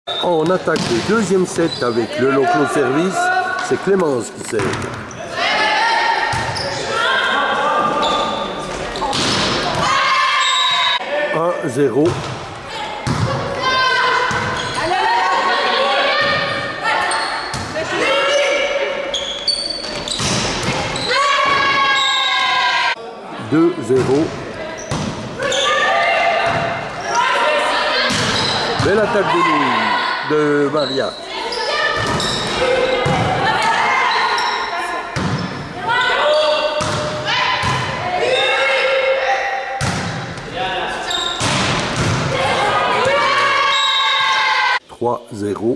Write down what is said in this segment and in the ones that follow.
On attaque le deuxième set avec le local service. C'est Clémence qui sert. 1-0. Deux, 0. Belle attaque de Maria. Trois, 0.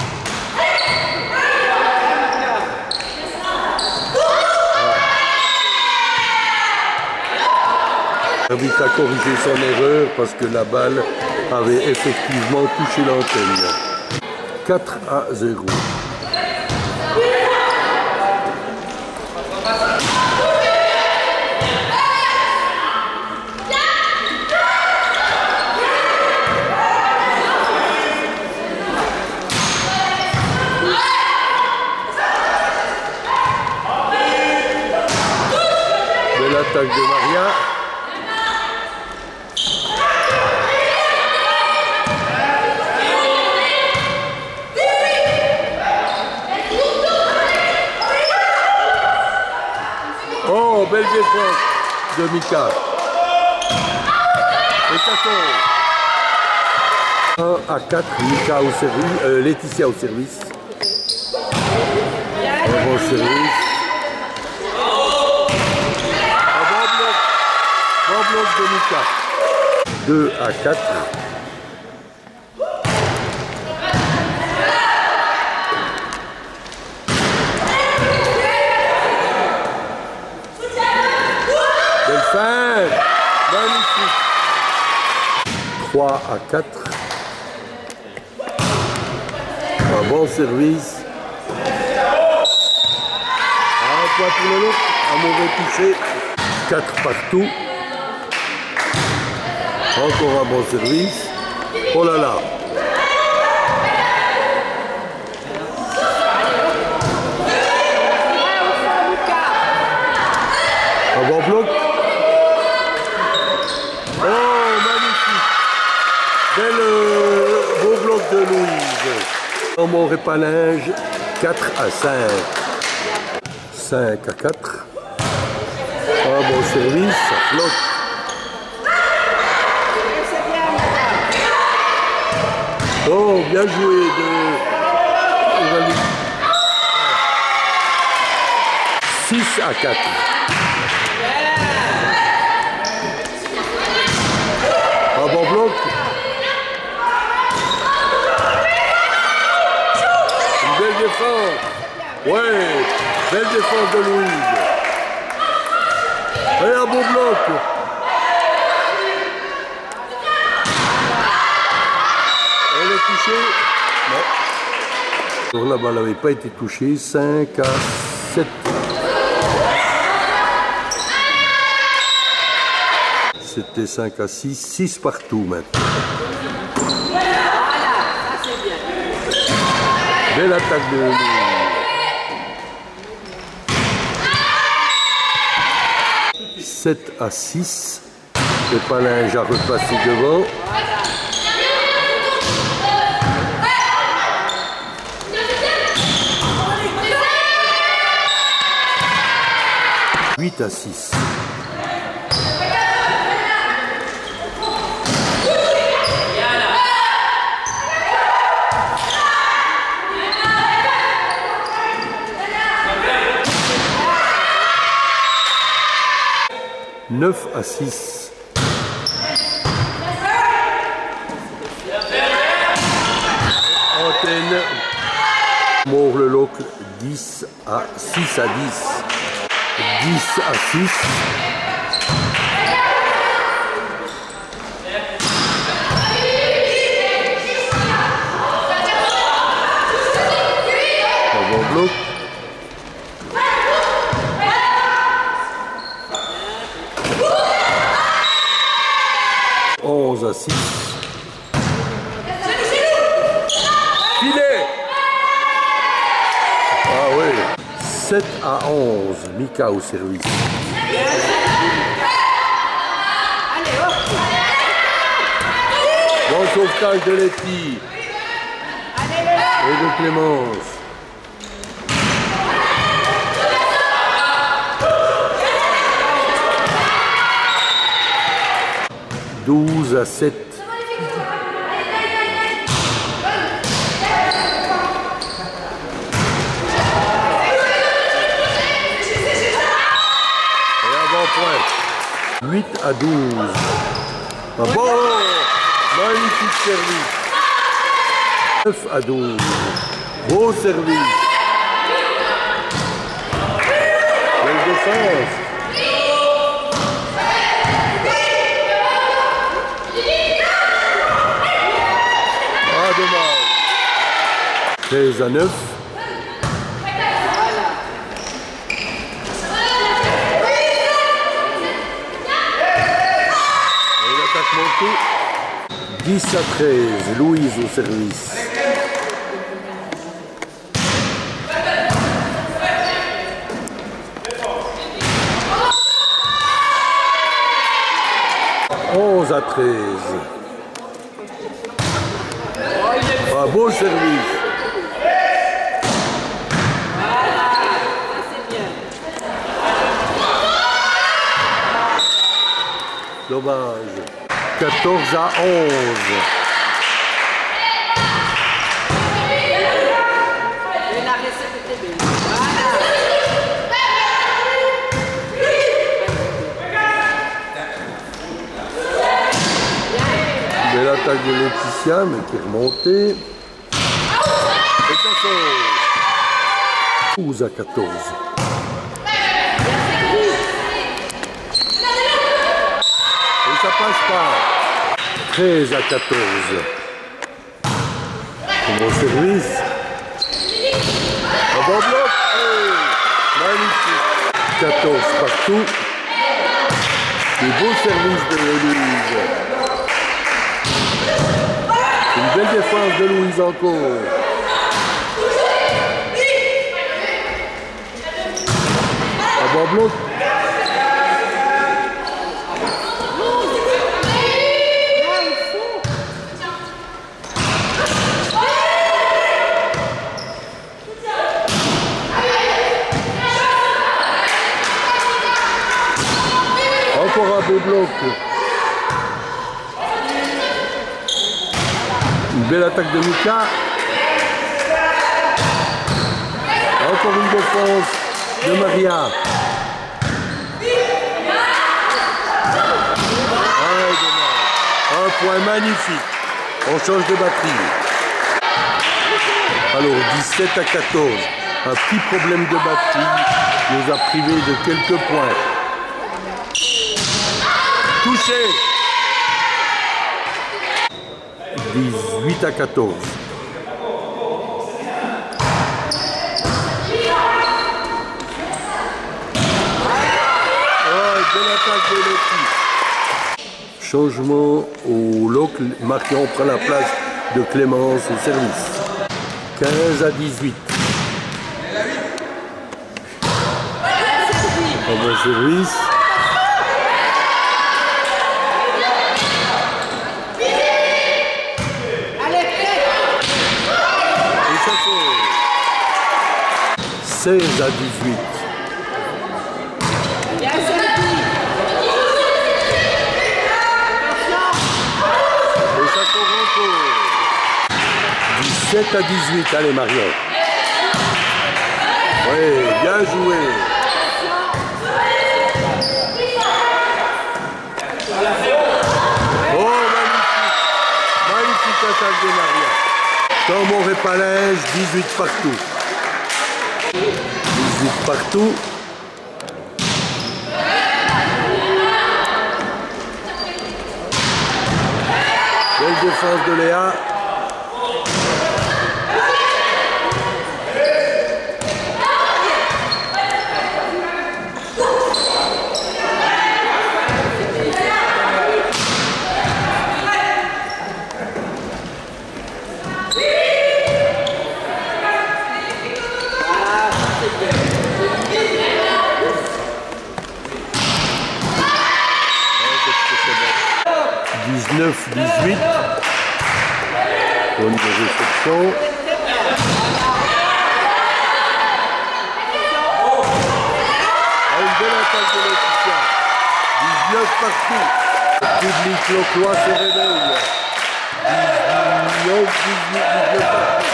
L'arbitre a corrigé son erreur parce que la balle avait effectivement touché l'antenne. 4-0. Belle attaque de Maria. Oh, belle défense de Mika. Et 1-4, Mika au service, Laetitia au service. Un bon service. Un bon bloc de Mika. 2-4. Fin. Magnifique. 3-4. Un bon service. Un point pour le lot. Un mauvais touché. 4 partout. Encore un bon service. Oh là là. Un bon bloc. Beau bloc de Louise. En mon répalinge, 4-5. 5-4. Un bon service, ça flotte. Oh, bien joué de 6-4. Un bon bloc. Belle défense. Ouais, belle défense de Louise. Et un beau bloc. Elle est touchée. Non. Alors la balle n'avait pas été touchée. 5-7. C'était 5-6. 6 partout maintenant. Belle attaque de Louise. 7-6. Le palinge a repassé devant. Huit à 6. Neuf à 6. Antenne. Mort le loc. 10 à 6 à 10. 10 à 6. Un bon bloc. 11 à 6. 7-11, Mika au service. Bon sauvetage de Letty et de Clémence. 12-7. Et avant-point. 8-12. Ah bon, magnifique service. 9-12. Beau service. Belle défense. Ah, dommage. 13-9. Montée. 10-13, Louise au service. « 11-13. Un beau service. Dommage. 14-11. Belle attaque de Laetitia, mais qui est remontée. Et ça sort. 12-14. Et ça passe pas. 13-14. Bon service. Un bon bloc. Oh, magnifique. 14 partout. Des beaux services de Louise. Une belle défense de Louise encore. Un bon bloc. Encore un beau bloc. Une belle attaque de Mika. Encore une défense de Maria. Un point magnifique. On change de batterie. Alors 17-14. Un petit problème de batterie nous a privé de quelques points. Touché. 18-14. Belle attaque de Letty. Changement au loc. Marion prend la place de Clémence au service. 15-18. Un bon service. Et ça fait 16-18. Et ça court encore. 17-18. Allez Marion. Oui, bien joué. Oh, magnifique. Magnifique attaque de Maria. Dans mon répalage, 18 partout. 18 partout. Belle défense de Léa. 19-18. Zone de réception. Une belle attaque de Laetitia. 19 partout. Le public loquois se réveille. 19, 18, 19 partout.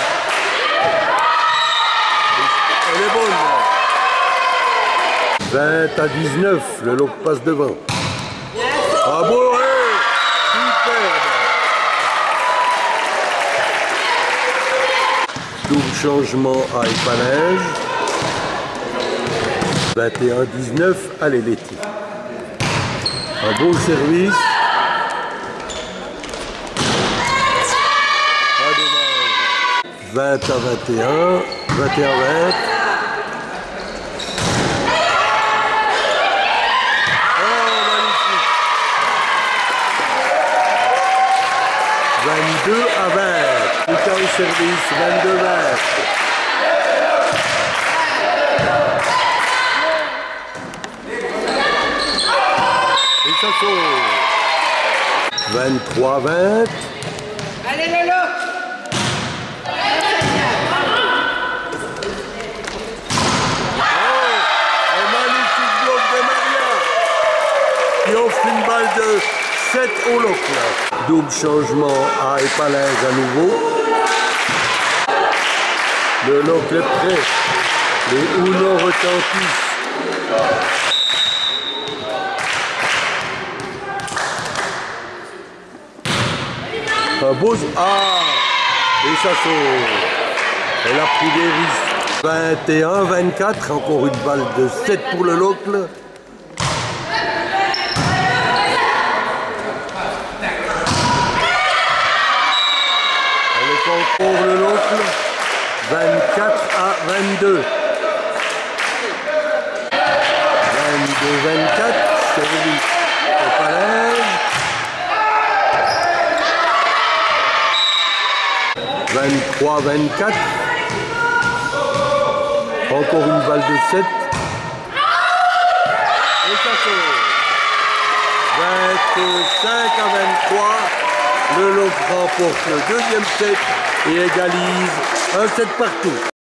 Elle est bonne. 20 à 19, le Loc passe devant. Bravo, superbe. Double changement à Épinage. 21-19, allez Letty. Un beau service. Pas dommage. 20 à 21, 21-20. Oh, magnifique. 22 à 20. Tout au service, 22-20. Et ça saute. 23-20. Allez les Loc. Un magnifique bloc de Maria qui offre une balle de 7 au Loc. Double changement à Épinage à nouveau. Le Loc est prêt. Les Uno retentissent. Un beau... Ah! Et ça saute. Elle a pris des risques. 21-24, encore une balle de 7 pour le Loc. Elle est encore le Loc. 24 à 22. 22-24, service au palais. 23-24. Encore une balle de 7. Et ça saute. 25 à 23. Le Loc remporte le deuxième set et égalise un set partout.